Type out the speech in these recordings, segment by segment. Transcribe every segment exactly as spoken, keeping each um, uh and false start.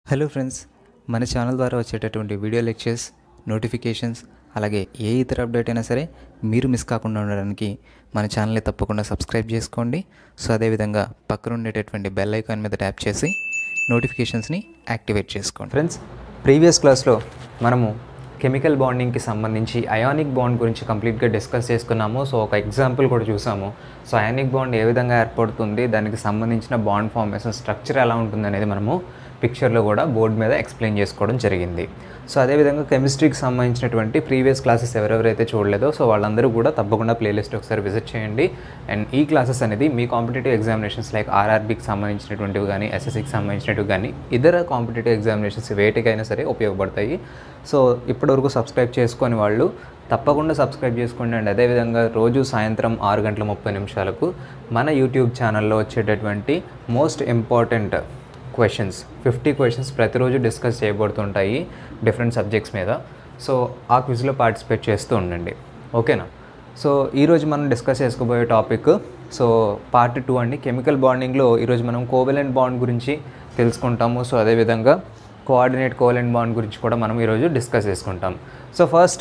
Hello friends, మన channel ద్వారా వచ్చేటటువంటి వీడియో లెక్చర్స్, నోటిఫికేషన్స్, అలాగే ఏ ఇతర అప్డేట్ అయినా సరే మీరు మిస్ కాకుండా ఉండడానికి మన ఛానల్ని తప్పకుండా సబ్స్క్రైబ్ చేసుకోండి. సో అదేవిధంగా పక్కన ఉండేటటువంటి బెల్ ఐకాన్ మీద ట్యాప్ చేసి నోటిఫికేషన్స్ని యాక్టివేట్ చేసుకోండి. ఫ్రెండ్స్, ప్రీవియస్ క్లాస్లో మనము కెమికల్ బాండింగ్కి సంబంధించి అయానిక్ బాండ్ గురించి కంప్లీట్గా డిస్కస్ చేసుకున్నాము. సో ఒక ఎగ్జాంపుల్ కూడా చూసాము. సో అయానిక్ బాండ్ ఏ విధంగా ఏర్పడుతుంది, దానికి సంబంధించిన బాండ్ ఫార్మేషన్ స్ట్రక్చర్ ఎలా ఉంటుంది అనేది మనము పిక్చర్లో కూడా బోర్డు మీద ఎక్స్ప్లెయిన్ చేసుకోవడం జరిగింది. సో అదేవిధంగా కెమిస్ట్రీకి సంబంధించినటువంటి ప్రీవియస్ క్లాసెస్ ఎవరెవరైతే చూడలేదో సో వాళ్ళందరూ కూడా తప్పకుండా ప్లేలిస్ట్ ఒకసారి విజిట్ చేయండి. అండ్ ఈ క్లాసెస్ అనేది మీ కాంపిటేటివ్ ఎగ్జామినేషన్స్ లైక్ ఆర్ఆర్బీకి సంబంధించినటువంటివి కానీ, ఎస్ఎస్సికి సంబంధించినవి కానీ, ఇతర కాంపిటేటివ్ ఎగ్జామినేషన్స్ వేటికైనా సరే ఉపయోగపడతాయి. సో ఇప్పటివరకు సబ్స్క్రైబ్ చేసుకొని వాళ్ళు తప్పకుండా సబ్స్క్రైబ్ చేసుకోండి. అండ్ అదేవిధంగా రోజు సాయంత్రం ఆరు గంటల ముప్పై నిమిషాలకు మన యూట్యూబ్ ఛానల్లో వచ్చేటటువంటి most important questions fifty questions ప్రతిరోజు డిస్కస్ చేయబడుతుంటాయి డిఫరెంట్ సబ్జెక్ట్స్ మీద. సో ఆ క్విజ్లో పార్టిసిపేట్ చేస్తూ ఉండండి, ఓకేనా? సో ఈరోజు మనం డిస్కస్ చేసుకోబోయే టాపిక్ సో పార్ట్ టూ అండి. కెమికల్ బాండింగ్లో ఈరోజు మనం కోవలెంట్ బాండ్ గురించి తెలుసుకుంటాము. సో అదేవిధంగా కోఆర్డినేట్ కోవలెంట్ బాండ్ గురించి కూడా మనం ఈరోజు డిస్కస్ చేసుకుంటాం. సో ఫస్ట్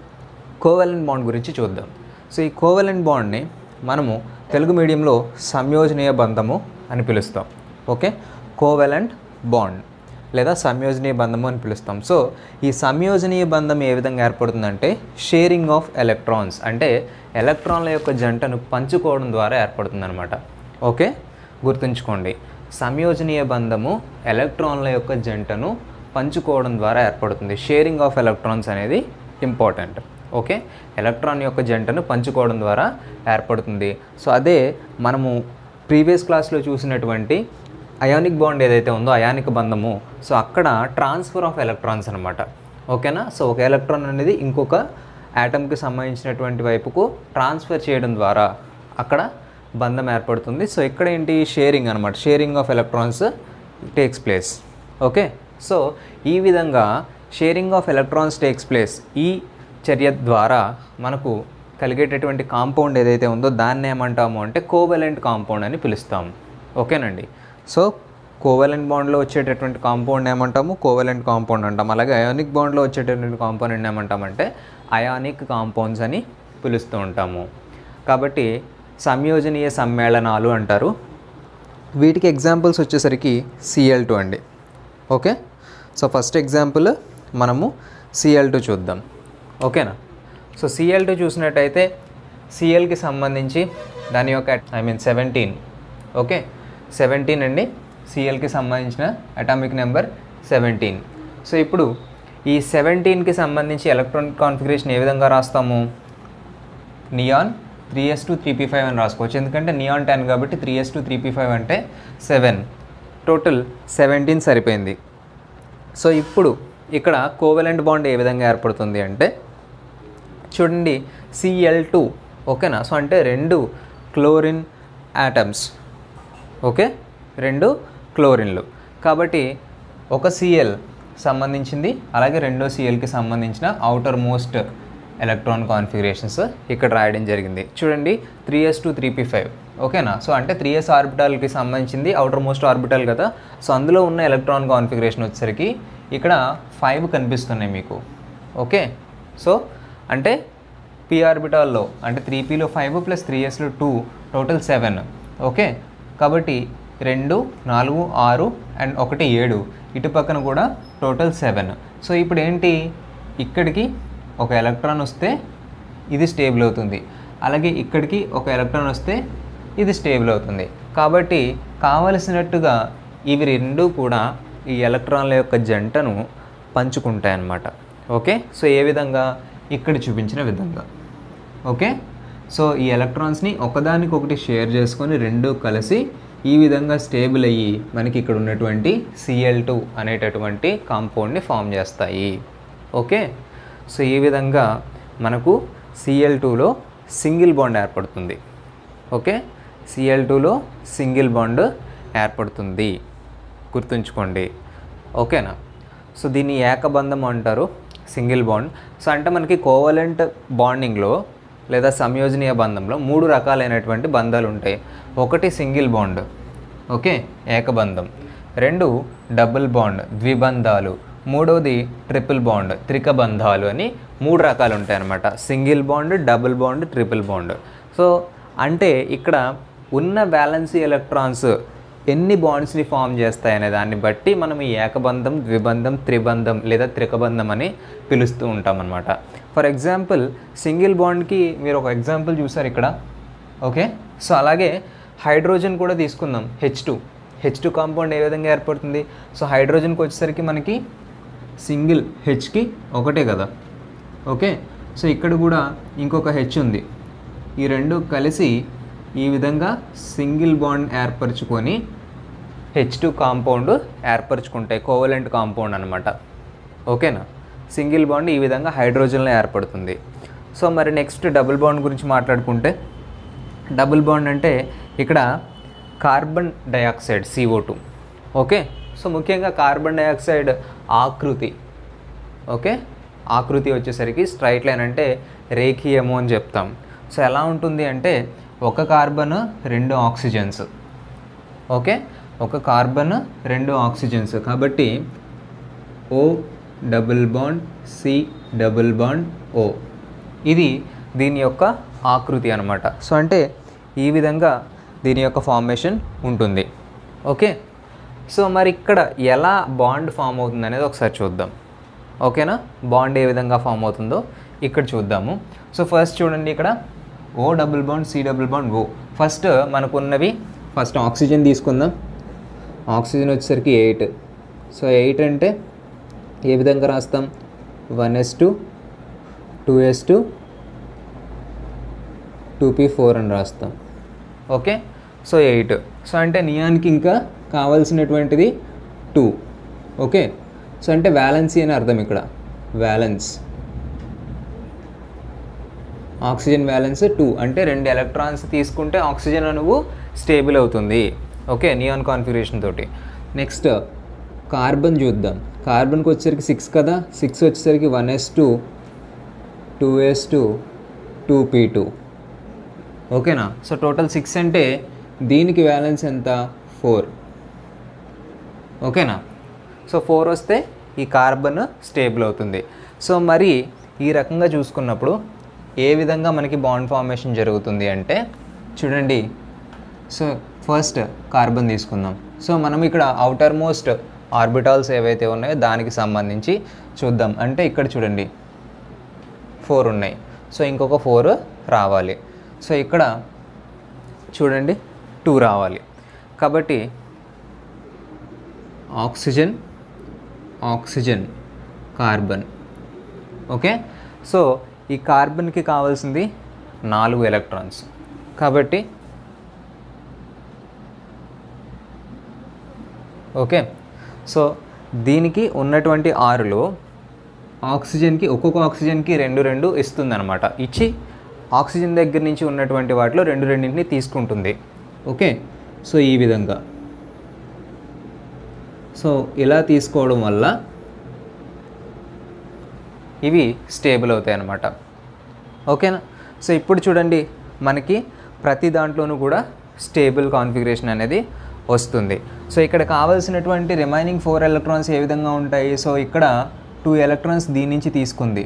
కోవలెంట్ బాండ్ గురించి చూద్దాం. సో ఈ కోవలెంట్ బాండ్ని మనము తెలుగు మీడియంలో సంయోజనీయ బంధము అని పిలుస్తాం. ఓకే, కోవలెంట్ బాండ్ లేదా సంయోజనీయ బంధము అని పిలుస్తాం. సో ఈ సంయోజనీయ బంధం ఏ విధంగా ఏర్పడుతుందంటే షేరింగ్ ఆఫ్ ఎలక్ట్రాన్స్, అంటే ఎలక్ట్రాన్ల యొక్క జంటను పంచుకోవడం ద్వారా ఏర్పడుతుందన్నమాట. ఓకే, గుర్తుంచుకోండి, సంయోజనీయ బంధము ఎలక్ట్రాన్ల యొక్క జంటను పంచుకోవడం ద్వారా ఏర్పడుతుంది. షేరింగ్ ఆఫ్ ఎలక్ట్రాన్స్ అనేది ఇంపార్టెంట్. ఓకే, ఎలక్ట్రాన్ యొక్క జంటను పంచుకోవడం ద్వారా ఏర్పడుతుంది. సో అదే మనము ప్రీవియస్ క్లాస్లో చూసినటువంటి అయానిక్ బాండ్ ఏదైతే ఉందో అయానిక బంధము, సో అక్కడ ట్రాన్స్ఫర్ ఆఫ్ ఎలక్ట్రాన్స్ అనమాట. ఓకేనా? సో ఒక ఎలక్ట్రాన్ అనేది ఇంకొక యాటమ్కి సంబంధించినటువంటి వైపుకు ట్రాన్స్ఫర్ చేయడం ద్వారా అక్కడ బంధం ఏర్పడుతుంది. సో ఇక్కడ ఏంటి, షేరింగ్ అనమాట. Sharing of electrons takes place. Okay, so ఈ విధంగా sharing of electrons takes place ఈ చర్య ద్వారా మనకు కలిగేటటువంటి కాంపౌండ్ ఏదైతే ఉందో దాన్ని ఏమంటాము అంటే కోవలెంట్ కాంపౌండ్ అని పిలుస్తాము. ఓకేనండి? సో కోవలెంట్ బాండ్లో వచ్చేటటువంటి కాంపౌండ్ ఏమంటాము, కోవలెంట్ కాంపౌండ్ అంటాం. అలాగే అయానిక్ బాండ్లో వచ్చేటటువంటి కాంపౌండ్ ఏమంటామంటే అయానిక్ కాంపౌండ్స్ అని పిలుస్తూ ఉంటాము. కాబట్టి సంయోజనీయ సమ్మేళనాలు అంటారు. వీటికి ఎగ్జాంపుల్స్ వచ్చేసరికి సిఎల్ టూ అండి. ఓకే, సో ఫస్ట్ ఎగ్జాంపుల్ మనము సిఎల్ టూ చూద్దాం. ఓకేనా? సో సిఎల్ టూ చూసినట్టయితే సిఎల్కి సంబంధించి దాని యొక్క I mean seventeen okay seventeen అండి. సిఎల్కి సంబంధించిన అటామిక్ నెంబర్ సెవెంటీన్. సో ఇప్పుడు ఈ సెవెంటీన్కి సంబంధించి ఎలక్ట్రాన్ కాన్ఫిగరేషన్ ఏ విధంగా రాస్తాము, neon three S two three P five అని రాసుకోవచ్చు. ఎందుకంటే నియాన్ టెన్ కాబట్టి three S two three P five అంటే సెవెన్, టోటల్ సెవెంటీన్ సరిపోయింది. సో ఇప్పుడు ఇక్కడ కోవలెంట్ బాండ్ ఏ విధంగా ఏర్పడుతుంది అంటే చూడండి, సిఎల్ టూ. ఓకేనా? సో అంటే రెండు క్లోరిన్ యాటమ్స్. ఓకే, రెండు క్లోరిన్లు కాబట్టి ఒక సిఎల్ సంబంధించింది, అలాగే రెండో సిఎల్కి సంబంధించిన అవుటర్ మోస్ట్ ఎలక్ట్రాన్ కాన్ఫిగరేషన్స్ ఇక్కడ రాయడం జరిగింది. చూడండి, three S two three P five. ఓకేనా? సో అంటే త్రీ ఎస్ ఆర్బిటాల్కి సంబంధించింది అవుటర్ మోస్ట్ ఆర్బిటాల్ కదా. సో అందులో ఉన్న ఎలక్ట్రాన్ కాన్ఫిగరేషన్ వచ్చేసరికి ఇక్కడ ఫైవ్ కనిపిస్తున్నాయి మీకు. ఓకే, సో అంటే పీ ఆర్బిటాల్లో అంటే త్రీ పీలో ఫైవ్ ప్లస్ త్రీ ఎస్లో టూ, టోటల్ సెవెన్. ఓకే, కాబట్టి రెండు, నాలుగు, ఆరు అండ్ ఒకటి ఏడు, ఇటు పక్కన కూడా టోటల్ సెవెన్. సో ఇప్పుడు ఏంటి, ఇక్కడికి ఒక ఎలక్ట్రాన్ వస్తే ఇది స్టేబుల్ అవుతుంది, అలాగే ఇక్కడికి ఒక ఎలక్ట్రాన్ వస్తే ఇది స్టేబుల్ అవుతుంది. కాబట్టి కావలసినట్టుగా ఇవి రెండు కూడా ఈ ఎలక్ట్రాన్ల యొక్క జంటను పంచుకుంటాయన్నమాట. ఓకే, సో ఏ విధంగా, ఇక్కడ చూపించిన విధంగా. ఓకే, సో ఈ ఎలక్ట్రాన్స్ని ఒకదానికొకటి షేర్ చేసుకొని రెండు కలిసి ఈ విధంగా స్టేబుల్ అయ్యి మనకి ఇక్కడ ఉన్నటువంటి సిఎల్ టూ అనేటటువంటి కాంపౌండ్ని ఫామ్ చేస్తాయి. ఓకే, సో ఈ విధంగా మనకు సిఎల్ టూలో సింగిల్ బాండ్ ఏర్పడుతుంది. ఓకే, సిఎల్ టూలో సింగిల్ బాండ్ ఏర్పడుతుంది, గుర్తుంచుకోండి. ఓకేనా? సో దీన్ని ఏకబంధం అంటారు, సింగిల్ బాండ్. సో అంటే మనకి కోవలెంట్ బాండింగ్లో లేదా సంయోజనీయ బంధంలో మూడు రకాలైనటువంటి బంధాలు ఉంటాయి. ఒకటి సింగిల్ బాండ్, ఓకే, ఏకబంధం. రెండు డబుల్ బాండ్ ద్విబంధాలు, మూడోది ట్రిపుల్ బాండ్ త్రికబంధాలు అని మూడు రకాలు ఉంటాయి అన్నమాట. Single bond, double bond, triple bond. So అంటే ఇక్కడ ఉన్న వ్యాలెన్సీ ఎలక్ట్రాన్స్ ఎన్ని బాండ్స్ని ఫామ్ చేస్తాయనే దాన్ని బట్టి మనం ఈ ఏకబంధం, ద్విబంధం, త్రిబంధం లేదా త్రికబంధం అని పిలుస్తూ ఉంటాం అన్నమాట. ఫర్ ఎగ్జాంపుల్ సింగిల్ బాండ్కి మీరు ఒక ఎగ్జాంపుల్ చూసారు ఇక్కడ. ఓకే, సో అలాగే హైడ్రోజన్ కూడా తీసుకుందాం. H two H two compound ఏ విధంగా ఏర్పడుతుంది? సో హైడ్రోజన్కి వచ్చేసరికి మనకి సింగిల్ హెచ్కి ఒకటే కదా. ఓకే, సో ఇక్కడ కూడా ఇంకొక హెచ్ ఉంది. ఈ రెండు కలిసి ఈ విధంగా సింగిల్ బాండ్ ఏర్పరచుకొని హెచ్ టూ కాంపౌండ్ ఏర్పరచుకుంటాయి, కోవలెంట్ కాంపౌండ్ అనమాట. ఓకేనా, సింగిల్ బాండ్ ఈ విధంగా హైడ్రోజన్లో ఏర్పడుతుంది. సో మరి నెక్స్ట్ డబుల్ బాండ్ గురించి మాట్లాడుకుంటే, డబుల్ బాండ్ అంటే ఇక్కడ carbon dioxide C O two. Okay, so ముఖ్యంగా కార్బన్ డయాక్సైడ్ ఆకృతి, ఓకే ఆకృతి వచ్చేసరికి స్ట్రైట్ లైన్ అంటే రేఖీయము అని చెప్తాం. సో ఎలా ఉంటుంది అంటే ఒక కార్బన్ రెండు ఆక్సిజన్స్. ఓకే, ఒక కార్బన్ రెండు ఆక్సిజన్స్ కాబట్టి O double bond C double bond O, ఇది దీని యొక్క ఆకృతి అనమాట. సో అంటే ఈ విధంగా దీని యొక్క ఫార్మేషన్ ఉంటుంది. ఓకే, సో మరి ఇక్కడ ఎలా బాండ్ ఫామ్ అవుతుంది అనేది ఒకసారి చూద్దాం. ఓకేనా, బాండ్ ఏ విధంగా ఫామ్ అవుతుందో ఇక్కడ చూద్దాము. సో ఫస్ట్ చూడండి, ఇక్కడ O double bond C double bond O. First మనకున్నవి ఫస్ట్ ఆక్సిజన్ తీసుకుందాం. ఆక్సిజన్ వచ్చేసరికి ఎయిట్. సో ఎయిట్ అంటే ఏ విధంగా రాస్తాం? One S two, two S two, two P four అని రాస్తాం. Okay, so eight. సో అంటే నియాన్కి ఇంకా కావాల్సినటువంటిది టూ. ఓకే, సో అంటే వ్యాలెన్సీ అని అర్థం ఇక్కడ. వ్యాలెన్స్ ఆక్సిజన్ వ్యాలెన్స్ టూ అంటే రెండు ఎలక్ట్రాన్స్ తీసుకుంటే ఆక్సిజన్ అణువు స్టేబుల్ అవుతుంది. ఓకే, నియాన్ కాన్ఫిగరేషన్ తోటి. నెక్స్ట్ కార్బన్ చూద్దాం. కార్బన్కి వచ్చేసరికి సిక్స్ కదా. సిక్స్ వచ్చేసరికి one S two, two S two, two P two. ఓకేనా, సో టోటల్ సిక్స్ అంటే దీనికి వ్యాలెన్స్ ఎంత? ఫోర్. ఓకేనా, సో ఫోర్ వస్తే ఈ కార్బన్ స్టేబుల్ అవుతుంది. సో మరి ఈ రకంగా చూసుకున్నప్పుడు ఏ విధంగా మనకి బాండ్ ఫార్మేషన్ జరుగుతుంది అంటే చూడండి. సో ఫస్ట్ కార్బన్ తీసుకుందాం. సో మనం ఇక్కడ అవుటర్ మోస్ట్ ఆర్బిటాల్స్ ఏవైతే ఉన్నాయో దానికి సంబంధించి చూద్దాం. అంటే ఇక్కడ చూడండి ఫోర్ ఉన్నాయి. సో ఇంకొక ఫోర్ రావాలి. సో ఇక్కడ చూడండి టూ రావాలి. కాబట్టి oxygen oxygen carbon. Okay, so ఈ కార్బన్కి కావాల్సింది నాలుగు ఎలక్ట్రాన్స్. కాబట్టి ఓకే, సో దీనికి ఉన్నటువంటి ఆరులో ఆక్సిజన్కి ఒక్కొక్క ఆక్సిజన్కి రెండు రెండు ఇస్తుంది అనమాట. ఇచ్చి ఆక్సిజన్ దగ్గర నుంచి ఉన్నటువంటి వాటిలో రెండు రెండింటిని తీసుకుంటుంది. ఓకే, సో ఈ విధంగా సో ఇలా తీసుకోవడం వల్ల ఇవి స్టేబుల్ అవుతాయి అన్నమాట. ఓకేనా, సో ఇప్పుడు చూడండి మనకి ప్రతి దాంట్లోనూ కూడా స్టేబుల్ కాన్ఫిగరేషన్ అనేది వస్తుంది. సో ఇక్కడ కావాల్సినటువంటి రిమైనింగ్ ఫోర్ ఎలక్ట్రాన్స్ ఏ విధంగా ఉంటాయి? సో ఇక్కడ టూ ఎలక్ట్రాన్స్ దీని నుంచి తీసుకుంది.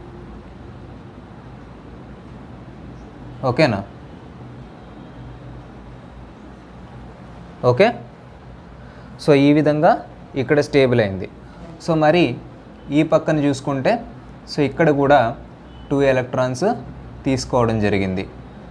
ఓకేనా, ఓకే, సో ఈ విధంగా ఇక్కడ స్టేబుల్ అయింది. సో మరి ఈ పక్కన చూసుకుంటే సో ఇక్కడ కూడా టూ ఎలక్ట్రాన్స్ తీసుకోవడం జరిగింది.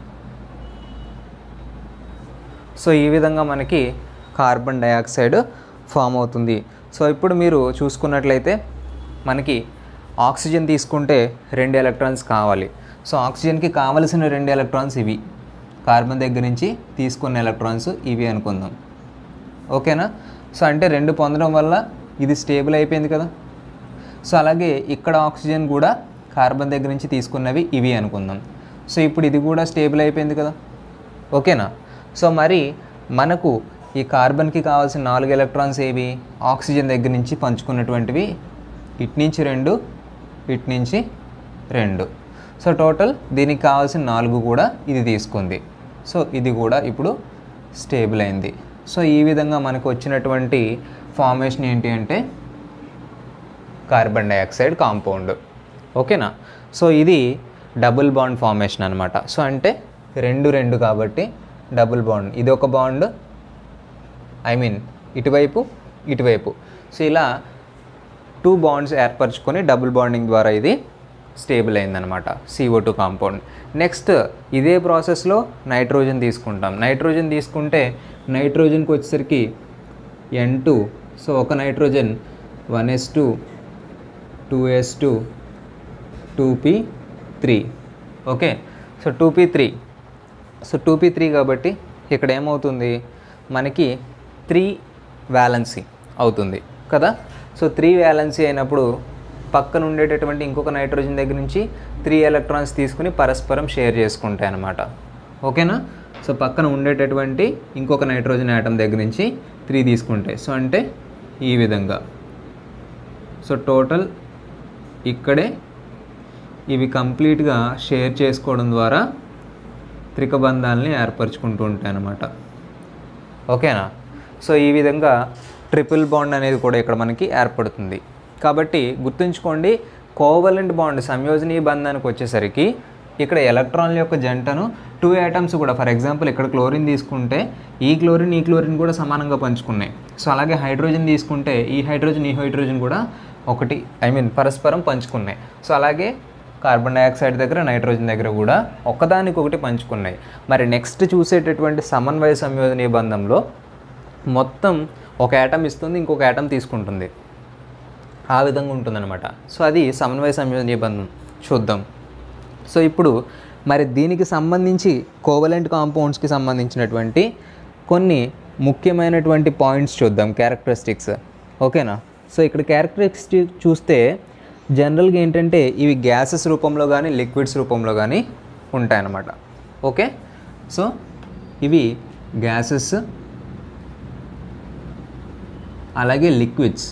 సో ఈ విధంగా మనకి కార్బన్ డయాక్సైడ్ ఫామ్ అవుతుంది. సో ఇప్పుడు మీరు చూసుకున్నట్లయితే మనకి ఆక్సిజన్ తీసుకుంటే రెండు ఎలక్ట్రాన్స్ కావాలి. సో ఆక్సిజన్కి కావలసిన రెండు ఎలక్ట్రాన్స్ ఇవి, కార్బన్ దగ్గర నుంచి తీసుకున్న ఎలక్ట్రాన్స్ ఇవి అనుకుందాం. ఓకేనా, సో అంటే రెండు పొందడం వల్ల ఇది స్టేబుల్ అయిపోయింది కదా. సో అలాగే ఇక్కడ ఆక్సిజన్ కూడా కార్బన్ దగ్గర నుంచి తీసుకున్నవి ఇవి అనుకుందాం. సో ఇప్పుడు ఇది కూడా స్టేబుల్ అయిపోయింది కదా. ఓకేనా, సో మరి మనకు ఈ కార్బన్కి కావాల్సిన నాలుగు ఎలక్ట్రాన్స్ ఏవి? ఆక్సిజన్ దగ్గర నుంచి పంచుకున్నటువంటివి. ఇటు నుంచి రెండు, ఇటు నుంచి రెండు. సో టోటల్ దీనికి కావాల్సిన నాలుగు కూడా ఇది తీసుకుంది. సో ఇది కూడా ఇప్పుడు స్టేబుల్ అయింది. సో ఈ విధంగా మనకు వచ్చినటువంటి ఫార్మేషన్ ఏంటి అంటే కార్బన్ డైఆక్సైడ్ కాంపౌండ్. ఓకేనా. సో ఇది డబుల్ బాండ్ ఫార్మేషన్ అనమాట. సో అంటే రెండు రెండు కాబట్టి డబుల్ బాండ్, ఇది ఒక బాండ్, ఐ మీన్ ఇటువైపు ఇటువైపు. సో ఇలా టూ బాండ్స్ ఏర్పరచుకొని డబుల్ బాండింగ్ ద్వారా ఇది స్టేబుల్ అయిందనమాట సిఓ టూ కాంపౌండ్. నెక్స్ట్ ఇదే ప్రాసెస్లో నైట్రోజన్ తీసుకుంటాం. నైట్రోజన్ తీసుకుంటే నైట్రోజన్కి వచ్చేసరికి ఎన్ టూ, సో ఒక nitrogen one S two, two S two, two P three. Okay. So two P three, so two P three కాబట్టి ఇక్కడ ఏమవుతుంది మనకి త్రీ వ్యాలెన్సీ అవుతుంది కదా. సో త్రీ వ్యాలెన్సీ అయినప్పుడు పక్కన ఉండేటటువంటి ఇంకొక నైట్రోజన్ దగ్గర నుంచి త్రీ ఎలక్ట్రాన్స్ తీసుకుని పరస్పరం షేర్ చేసుకుంటాయి అన్నమాట. ఓకేనా. సో పక్కన ఉండేటటువంటి ఇంకొక నైట్రోజన్ ఆటమ్ దగ్గర నుంచి త్రీ తీసుకుంటాయి. సో అంటే ఈ విధంగా. సో టోటల్ ఇక్కడే ఇవి కంప్లీట్గా షేర్ చేసుకోవడం ద్వారా త్రికబంధాలని ఏర్పరచుకుంటూ ఉంటాయి అన్నమాట. ఓకేనా. సో ఈ విధంగా ట్రిపుల్ బాండ్ అనేది కూడా ఇక్కడ మనకి ఏర్పడుతుంది. కాబట్టి గుర్తుంచుకోండి, కోవలెంట్ బాండ్ సంయోజనీయ బంధానికి వచ్చేసరికి ఇక్కడ ఎలక్ట్రాన్ల యొక్క జంటను టూ యాటమ్స్ కూడా, ఫర్ ఎగ్జాంపుల్ ఇక్కడ క్లోరిన్ తీసుకుంటే ఈ క్లోరిన్ ఈ క్లోరిన్ కూడా సమానంగా పంచుకున్నాయి. సో అలాగే హైడ్రోజన్ తీసుకుంటే ఈ హైడ్రోజన్ ఈ హైడ్రోజన్ కూడా ఒకటి, ఐ మీన్ పరస్పరం పంచుకున్నాయి. సో అలాగే కార్బన్ డైఆక్సైడ్ దగ్గర నైట్రోజన్ దగ్గర కూడా ఒకదానికి ఒకటి పంచుకున్నాయి. మరి నెక్స్ట్ చూసేటటువంటి సమన్వయ సంయోజనీయ బంధంలో మొత్తం ఒక యాటమ్ ఇస్తుంది, ఇంకొక యాటమ్ తీసుకుంటుంది, ఆ విధంగా ఉంటుందన్నమాట. సో అది సమన్వయ సంయోజనీయ బంధం. చూద్దాం. సో ఇప్పుడు మరి దీనికి సంబంధించి కోవలెంట్ కాంపౌండ్స్కి సంబంధించినటువంటి కొన్ని ముఖ్యమైనటువంటి పాయింట్స్ చూద్దాం, క్యారెక్టరిస్టిక్స్. ఓకేనా. సో ఇక్కడ క్యారెక్టరిస్టిక్ చూస్తే జనరల్గా ఏంటంటే ఇవి గ్యాసెస్ రూపంలో కానీ లిక్విడ్స్ రూపంలో కానీ ఉంటాయన్నమాట. ఓకే. సో ఇవి గ్యాసెస్ అలాగే liquids.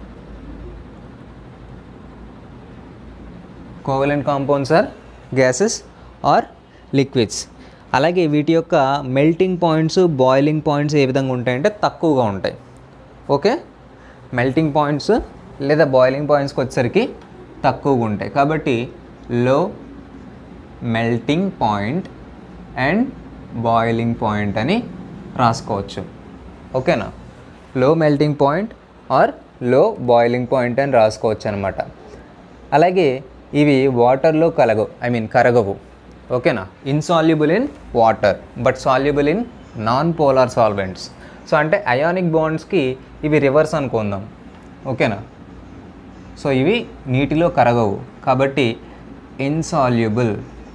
Covalent compounds are gases or liquids. అలాగే వీటి యొక్క మెల్టింగ్ పాయింట్స్ బాయిలింగ్ పాయింట్స్ ఏ విధంగా ఉంటాయంటే తక్కువగా ఉంటాయి. ఓకే. మెల్టింగ్ పాయింట్స్ లేదా బాయిలింగ్ పాయింట్స్కి వచ్చేసరికి తక్కువగా ఉంటాయి. కాబట్టి low melting point and boiling point అని రాసుకోవచ్చు. ఓకేనా. Low melting point or low boiling point అని రాసుకోవచ్చు అనమాట. అలాగే ఇవి వాటర్లో కలగవు, ఐ మీన్ కరగవు. ఓకేనా. Insoluble in water but soluble in non polar solvents. So అంటే అయానిక్ బాండ్స్కి ఇవి రివర్స్ అనుకుందాం. ఓకేనా. సో ఇవి నీటిలో కరగవు కాబట్టి ఇన్సాల్యుబుల్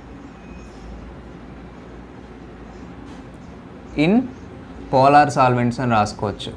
ఇన్ పోలార్ సాల్వెంట్స్ అని రాసుకోవచ్చు.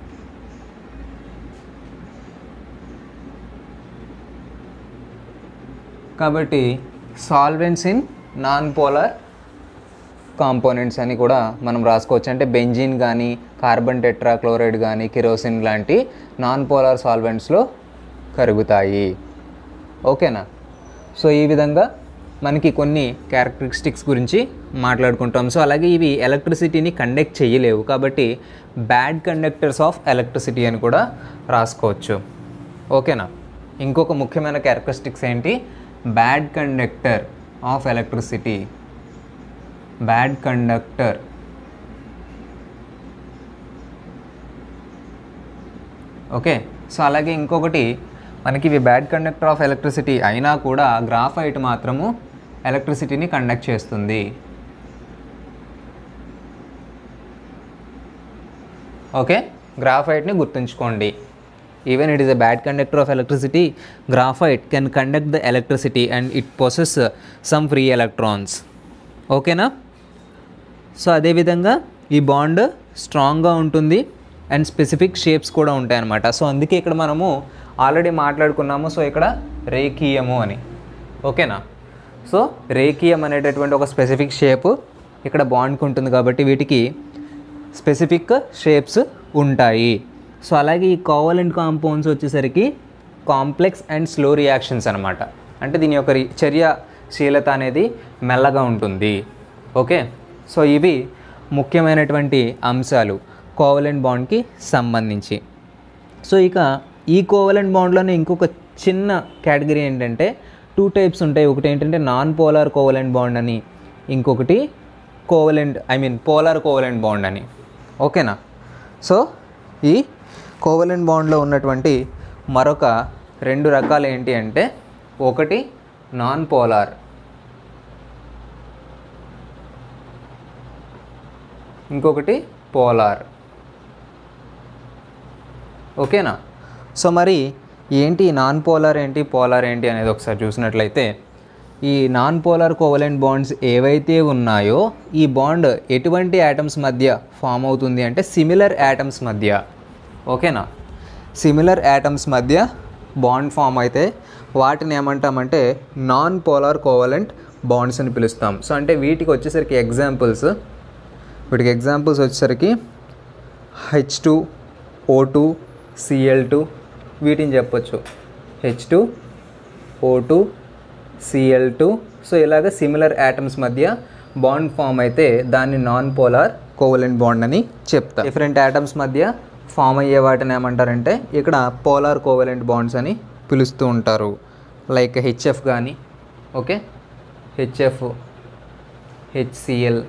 కాబట్టి solvents in non polar components అని కూడా మనం రాసుకోవచ్చు. అంటే బెంజీన్ కానీ కార్బన్ టెట్రా క్లోరైడ్ కానీ కిరోసిన్ లాంటి నాన్ పోలార్ సాల్వెంట్స్లో కరుగుతాయి. ఓకేనా. సో ఈ విధంగా మనకి కొన్ని క్యారెక్టరిస్టిక్స్ గురించి మాట్లాడుకుంటాం. సో అలాగే ఇవి ఎలక్ట్రిసిటీని కండక్ట్ చేయలేవు కాబట్టి బ్యాడ్ కండక్టర్స్ ఆఫ్ ఎలక్ట్రిసిటీ అని కూడా రాసుకోవచ్చు. ఓకేనా. ఇంకొక ముఖ్యమైన క్యారెక్టరిస్టిక్స్ ఏంటి, bad conductor of electricity. Bad conductor okay. So అలాగే ఇంకొకటి మనకి ఇవి బ్యాడ్ కండక్టర్ ఆఫ్ ఎలక్ట్రిసిటీ అయినా కూడా గ్రాఫైట్ మాత్రము ఎలక్ట్రిసిటీని కండక్ట్ చేస్తుంది. ఓకే. గ్రాఫైట్ని గుర్తుంచుకోండి. Even it is a bad conductor of electricity, graphite can conduct the electricity and it possess some free electrons. ఓకేనా. సో అదేవిధంగా ఈ బాండ్ స్ట్రాంగ్గా ఉంటుంది అండ్ స్పెసిఫిక్ షేప్స్ కూడా ఉంటాయి అన్నమాట. సో అందుకే ఇక్కడ మనము ఆల్రెడీ మాట్లాడుకున్నాము. సో ఇక్కడ రేఖీయము అని. ఓకేనా. సో రేఖీయం అనేటటువంటి ఒక స్పెసిఫిక్ షేప్ ఇక్కడ బాండ్కి ఉంటుంది కాబట్టి వీటికి స్పెసిఫిక్ షేప్స్ ఉంటాయి. సో అలాగే ఈ కోవలెంట్ కాంపౌండ్స్ వచ్చేసరికి కాంప్లెక్స్ అండ్ స్లో రియాక్షన్స్ అనమాట. అంటే దీని యొక్క చర్యశీలత అనేది మెల్లగా ఉంటుంది. ఓకే. సో ఇవి ముఖ్యమైనటువంటి అంశాలు కోవలెంట్ బాండ్కి సంబంధించి. సో ఇక ఈ కోవలెంట్ బాండ్లోనే ఇంకొక చిన్న కేటగిరీ ఏంటంటే టూ టైప్స్ ఉంటాయి. ఒకటి ఏంటంటే నాన్ పోలార్ కోవలెంట్ బాండ్ అని, ఇంకొకటి covalent I mean polar covalent bond అని. ఓకేనా? సో ఈ కోవలెంట్ బాండ్లో ఉన్నటువంటి మరొక రెండు రకాలు ఏంటి అంటే ఒకటి నాన్ పోలార్, ఇంకొకటి పోలార్. ఓకేనా? సో మరి ఏంటి నాన్ పోలార్ ఏంటి, పోలార్ ఏంటి అనేది ఒకసారి చూసినట్లయితే ఈ నాన్ పోలార్ కోవలెంట్ బాండ్స్ ఏవైతే ఉన్నాయో ఈ బాండ్ ఎటువంటి యాటమ్స్ మధ్య ఫామ్ అవుతుంది అంటే సిమిలర్ యాటమ్స్ మధ్య. ఓకేనా? సిమిలర్ యాటమ్స్ మధ్య బాండ్ ఫామ్ అయితే వాటిని ఏమంటామంటే నాన్ పోలార్ కోవలెంట్ బాండ్స్ అని పిలుస్తాం. సో అంటే వీటికి వచ్చేసరికి ఎగ్జాంపుల్స్ వీటికి ఎగ్జాంపుల్స్ వచ్చేసరికి H two O two CL two వీటిని చెప్పొచ్చు. H two O two CL two. So ఇలాగ సిమిలర్ యాటమ్స్ మధ్య బాండ్ ఫామ్ అయితే దాన్ని నాన్ పోలార్ కోవలెంట్ బాండ్ అని చెప్తారు. డిఫరెంట్ యాటమ్స్ మధ్య ఫామ్ అయ్యే వాటిని ఏమంటారంటే ఇక్కడ పోలార్ కోవలెంట్ బాండ్స్ అని పిలుస్తూ ఉంటారు. లైక్ హెచ్ఎఫ్ కానీ, ఓకే, హెచ్ఎఫ్, హెచ్సిఎల్.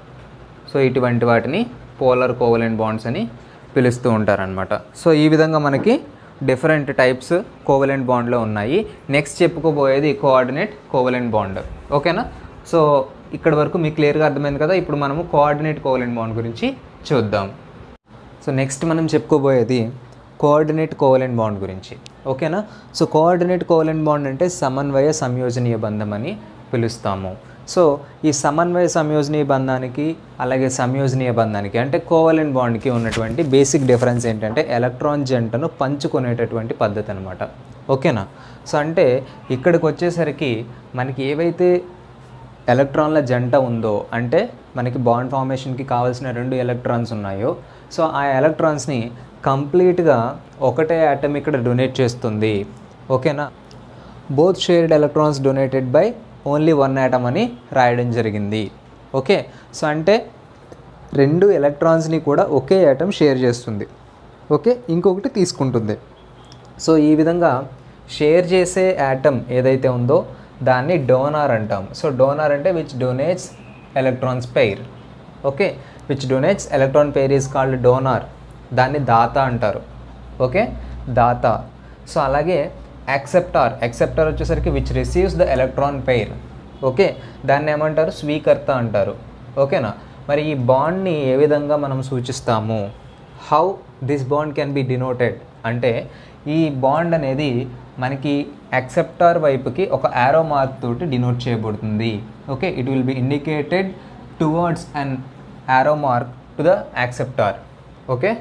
సో ఇటువంటి వాటిని పోలార్ కోవలెంట్ బాండ్స్ అని పిలుస్తూ ఉంటారనమాట. సో ఈ విధంగా మనకి డిఫరెంట్ టైప్స్ కోవలెంట్ బాండ్లో ఉన్నాయి. నెక్స్ట్ చెప్పుకోబోయేది కోఆర్డినేట్ కోవలెంట్ బాండ్. ఓకేనా? సో ఇక్కడ వరకు మీకు క్లియర్గా అర్థమైంది కదా. ఇప్పుడు మనము కోఆర్డినేట్ కోవలెంట్ బాండ్ గురించి చూద్దాం. సో నెక్స్ట్ మనం చెప్పుకోబోయేది కోఆర్డినేట్ కోవలెంట్ బాండ్ గురించి. ఓకేనా? సో కోఆర్డినేట్ కోవలెంట్ బాండ్ అంటే సమన్వయ సంయోజనీయ బంధం అని పిలుస్తాము. సో ఈ సమన్వయ సంయోజనీయ బంధానికి అలాగే సంయోజనీయ బంధానికి అంటే కోవలెంట్ బాండ్కి ఉన్నటువంటి బేసిక్ డిఫరెన్స్ ఏంటంటే ఎలక్ట్రాన్ జంటను పంచుకునేటటువంటి పద్ధతి అనమాట. ఓకేనా? సో అంటే ఇక్కడికి వచ్చేసరికి మనకి ఏవైతే ఎలక్ట్రాన్ల జంట ఉందో అంటే మనకి బాండ్ ఫార్మేషన్కి కావాల్సిన రెండు ఎలక్ట్రాన్స్ ఉన్నాయో సో ఆ ఎలక్ట్రాన్స్ని కంప్లీట్గా ఒకటే ఆటమ్ ఇక్కడ డొనేట్ చేస్తుంది. ఓకేనా? Both shared electrons donated by only one atom అని రాయడం జరిగింది. ఓకే? సో అంటే రెండు ఎలక్ట్రాన్స్ని కూడా ఒకే ఆటమ్ షేర్ చేస్తుంది. ఓకే, ఇంకొకటి తీసుకుంటుంది. సో ఈ విధంగా షేర్ చేసే ఆటమ్ ఏదైతే ఉందో దాన్ని డోనార్ అంటాం. సో డోనార్ అంటే which donates electrons pair. Okay, which donates electron pair is called donor. దాన్ని దాత అంటారు. ఓకే, దాత. సో అలాగే యాక్సెప్టార్ యాక్సెప్టార్ వచ్చేసరికి which receives the electron pair. Okay, దాన్ని ఏమంటారు? స్వీకర్త అంటారు. ఓకేనా? మరి ఈ బాండ్ని ఏ విధంగా మనం సూచిస్తాము? How this bond can be denoted అంటే ఈ బాండ్ అనేది మనకి యాక్సెప్టార్ వైపుకి ఒక యారో మార్క్ తోటి డినోట్ చేయబడుతుంది. Okay, it will be indicated towards an arrow mark to the acceptor. Okay,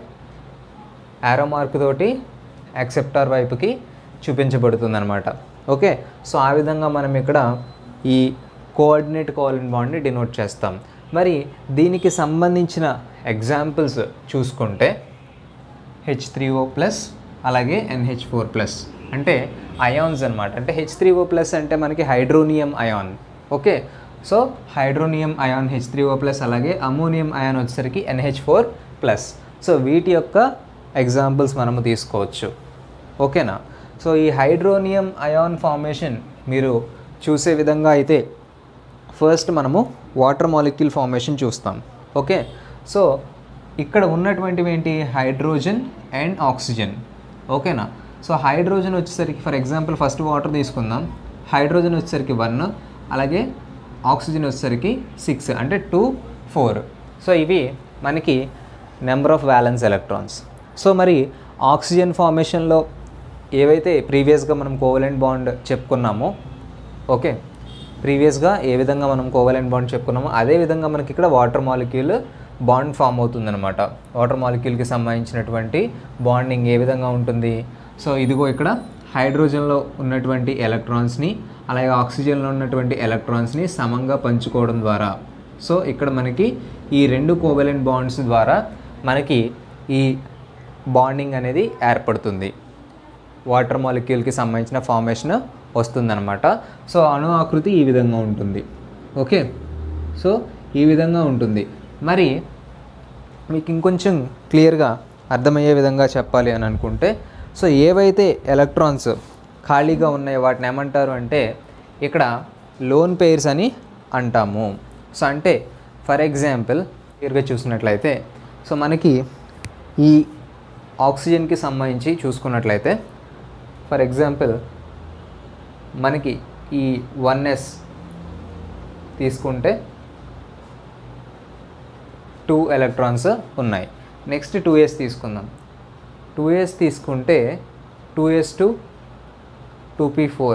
arrow mark తోటి యాక్సెప్టార్ వైపుకి చూపించబడుతుంది అనమాట. ఓకే, సో ఆ విధంగా మనం ఇక్కడ ఈ కోఆర్డినేట్ కోవలెంట్ బాండ్ని డినోట్ చేస్తాం. మరి దీనికి సంబంధించిన ఎగ్జాంపుల్స్ చూసుకుంటే హెచ్ త్రీ ఓ ప్లస్ అలాగే ఎన్హెచ్ ఫోర్ ప్లస్ అంటే అయాన్స్ అనమాట. అంటే హెచ్ త్రీ ఓ ప్లస్ అంటే మనకి hydronium ion. Okay, so hydronium ion H three O plus అలాగే అమోనియం అయాన్ వచ్చేసరికి ఎన్హెచ్ ఫోర్ ప్లస్. సో వీటి యొక్క ఎగ్జాంపుల్స్ మనము తీసుకోవచ్చు. ఓకేనా? సో ఈ హైడ్రోనియం అయాన్ ఫార్మేషన్ మీరు చూసే విధంగా అయితే ఫస్ట్ మనము వాటర్ మాలిక్యూల్ ఫార్మేషన్ చూస్తాం. ఓకే, సో ఇక్కడ ఉన్నటువంటివి ఏంటి? Hydrogen and oxygen. ఓకేనా? సో హైడ్రోజన్ వచ్చేసరికి ఫర్ ఎగ్జాంపుల్ ఫస్ట్ వాటర్ తీసుకుందాం. హైడ్రోజన్ వచ్చేసరికి వన్ అలాగే ఆక్సిజన్ వచ్చేసరికి సిక్స్ అంటే టూ ఫోర్. సో ఇవి మనకి number of valence electrons. So మరి ఆక్సిజన్ ఫార్మేషన్లో ఏవైతే ప్రీవియస్గా మనం కోవలెంట్ బాండ్ చెప్పుకున్నామో ఓకే ప్రీవియస్గా ఏ విధంగా మనం కోవలెంట్ బాండ్ చెప్పుకున్నామో అదే విధంగా మనకి ఇక్కడ వాటర్ మాలిక్యూల్ బాండ్ ఫామ్ అవుతుందన్నమాట. వాటర్ మాలిక్యూల్కి సంబంధించినటువంటి బాండింగ్ ఏ విధంగా ఉంటుంది? సో ఇదిగో ఇక్కడ హైడ్రోజన్లో ఉన్నటువంటి ఎలక్ట్రాన్స్ని అలాగే ఆక్సిజన్లో ఉన్నటువంటి ఎలక్ట్రాన్స్ని సమంగా పంచుకోవడం ద్వారా సో ఇక్కడ మనకి ఈ రెండు కోవలెంట్ బాండ్స్ ద్వారా మనకి ఈ బాండింగ్ అనేది ఏర్పడుతుంది. వాటర్ మాలిక్యూల్కి సంబంధించిన ఫార్మేషన్ వస్తుందన్నమాట. సో అణు ఆకృతి ఈ విధంగా ఉంటుంది. ఓకే, సో ఈ విధంగా ఉంటుంది. మరి మీకు ఇంకొంచెం క్లియర్గా అర్థమయ్యే విధంగా చెప్పాలి అని అనుకుంటే, సో ఏవైతే ఎలక్ట్రాన్స్ ఖాళీగా ఉన్నాయో వాటిని ఏమంటారు అంటే ఇక్కడ లోన్ పెయిర్స్ అని అంటాము. సో అంటే ఫర్ ఎగ్జాంపుల్ క్లియర్గా చూసినట్లయితే, సో మనకి ఈ ఆక్సిజన్కి సంబంధించి చూసుకున్నట్లయితే ఫర్ ఎగ్జాంపుల్ మనకి ఈ వన్ ఎస్ తీసుకుంటే టూ ఎలక్ట్రాన్స్ ఉన్నాయి. నెక్స్ట్ టూ ఎస్ తీసుకుందాం. టూ ఎస్ తీసుకుంటే two S to two P four.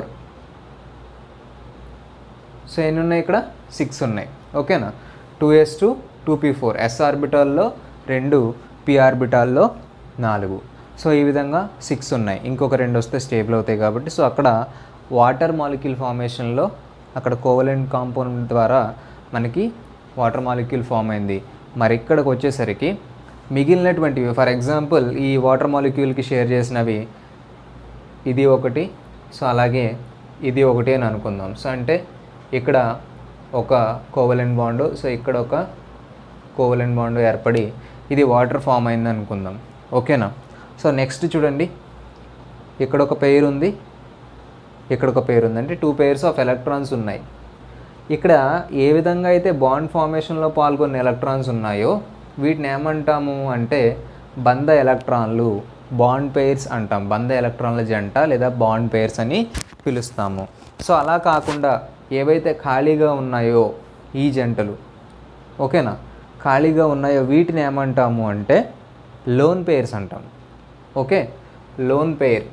So ఎన్ని ఉన్నాయి ఇక్కడ? సిక్స్ ఉన్నాయి. ఓకేనా? Two S to two P four, S ఆర్బిటాల్లో రెండు, పి ఆర్బిటాల్లో నాలుగు. సో ఈ విధంగా సిక్స్ ఉన్నాయి. ఇంకొక రెండు వస్తే స్టేబుల్ అవుతాయి కాబట్టి, సో అక్కడ వాటర్ మాలిక్యూల్ ఫార్మేషన్లో అక్కడ కోవలెంట్ కాంపౌండ్ ద్వారా మనకి వాటర్ మాలిక్యూల్ ఫామ్ అయింది. మరి ఇక్కడికి వచ్చేసరికి మిగిలినటువంటివి ఫర్ ఎగ్జాంపుల్ ఈ వాటర్ మాలిక్యూల్కి షేర్ చేసినవి ఇది ఒకటి, సో అలాగే ఇది ఒకటి అని అనుకుందాం. సో అంటే ఇక్కడ ఒక కోవలెంట్ బాండ్, సో ఇక్కడ ఒక కోవలెంట్ బాండ్ ఏర్పడి ఇది వాటర్ ఫామ్ అయింది అనుకుందాం. ఓకేనా? సో నెక్స్ట్ చూడండి, ఇక్కడ ఒక పెయిర్ ఉంది, ఇక్కడ ఒక పెయిర్ ఉంది, అంటే టూ పెయిర్స్ ఆఫ్ ఎలక్ట్రాన్స్ ఉన్నాయి. ఇక్కడ ఏ విధంగా అయితే బాండ్ ఫార్మేషన్లో పాల్గొన్న ఎలక్ట్రాన్స్ ఉన్నాయో వీటిని ఏమంటాము అంటే బంధ ఎలక్ట్రాన్లు, బాండ్ పెయిర్స్ అంటాం. బంధ ఎలక్ట్రాన్ల జంట లేదా బాండ్ పెయిర్స్ అని పిలుస్తాము. సో అలా కాకుండా ఏవైతే ఖాళీగా ఉన్నాయో ఈ జంటలు, ఓకేనా, ఖాళీగా ఉన్నాయో వీటిని ఏమంటాము అంటే లోన్ పెయిర్స్ అంటాం. Okay, lone pair.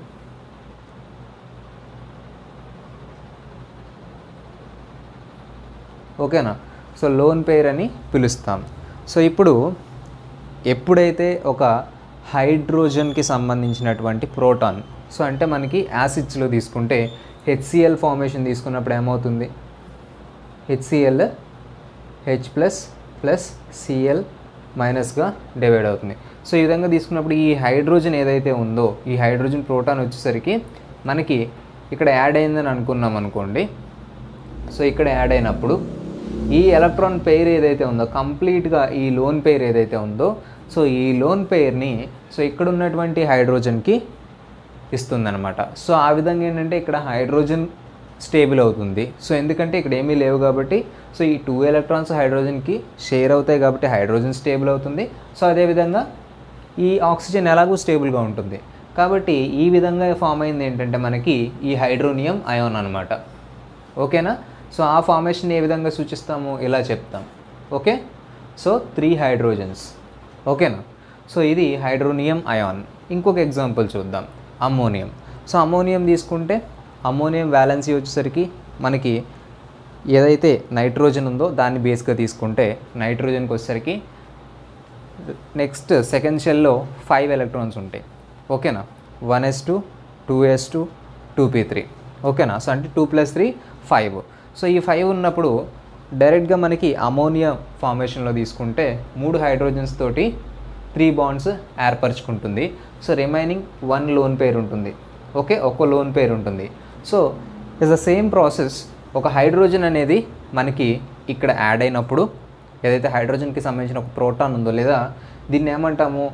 ఓకేనా? సో లోన్ పెయిర్ అని పిలుస్తాం. సో ఇప్పుడు ఎప్పుడైతే ఒక హైడ్రోజన్కి సంబంధించినటువంటి ప్రోటాన్, సో అంటే మనకి యాసిడ్స్లో తీసుకుంటే హెచ్సిఎల్ ఫార్మేషన్ తీసుకున్నప్పుడు ఏమవుతుంది? HCL H plus plus CL మైనస్గా డివైడ్ అవుతుంది. సో ఈ విధంగా తీసుకున్నప్పుడు ఈ హైడ్రోజన్ ఏదైతే ఉందో ఈ హైడ్రోజన్ ప్రోటాన్ వచ్చేసరికి మనకి ఇక్కడ యాడ్ అయిందని అనుకున్నాం అనుకోండి. సో ఇక్కడ యాడ్ అయినప్పుడు ఈ ఎలక్ట్రాన్ పెయిర్ ఏదైతే ఉందో కంప్లీట్గా ఈ లోన్ పెయిర్ ఏదైతే ఉందో సో ఈ లోన్ పెయిర్ని సో ఇక్కడ ఉన్నటువంటి హైడ్రోజన్కి ఇస్తుందన్నమాట. సో ఆ విధంగా ఏంటంటే ఇక్కడ హైడ్రోజన్ స్టేబుల్ అవుతుంది. సో ఎందుకంటే ఇక్కడ ఏమీ లేవు కాబట్టి సో ఈ టూ ఎలక్ట్రాన్స్ హైడ్రోజన్కి షేర్ అవుతాయి కాబట్టి హైడ్రోజన్ స్టేబుల్ అవుతుంది. సో అదేవిధంగా ఈ ఆక్సిజన్ ఎలాగూ స్టేబుల్గా ఉంటుంది కాబట్టి ఈ విధంగా ఫామ్ అయింది ఏంటంటే మనకి ఈ హైడ్రోనియం అయాన్ అనమాట. ఓకేనా? సో ఆ ఫార్మేషన్ ఏ విధంగా సూచిస్తాము? ఇలా చెప్తాం. Okay, so three hydrogens. ఓకేనా? సో ఇది హైడ్రోనియం అయాన్. ఇంకొక ఎగ్జాంపుల్ చూద్దాం, అమ్మోనియం. సో అమ్మోనియం తీసుకుంటే అమ్మోనియం వ్యాలెన్సీ వచ్చేసరికి మనకి ఏదైతే నైట్రోజన్ ఉందో దాన్ని బేస్గా తీసుకుంటే నైట్రోజన్కి వచ్చేసరికి నెక్స్ట్ సెకండ్ షెల్లో ఫైవ్ ఎలక్ట్రాన్స్ ఉంటాయి. ఓకేనా? One S two, two S two, two P three. ఓకేనా? సో అంటే two plus three five. So ఈ ఫైవ్ ఉన్నప్పుడు డైరెక్ట్గా మనకి అమోనియా ఫార్మేషన్లో తీసుకుంటే మూడు హైడ్రోజన్స్ తోటి త్రీ బాండ్స్ ఏర్పరచుకుంటుంది. So remaining one lone pair ఉంటుంది. ఓకే, ఒక్క లోన్ పెయిర్ ఉంటుంది. So is the same process. ఒక హైడ్రోజన్ అనేది మనకి ఇక్కడ యాడ్ అయినప్పుడు ఏదైతే హైడ్రోజన్కి సంబంధించిన ఒక ప్రోటాన్ ఉందో లేదా దీన్ని ఏమంటాము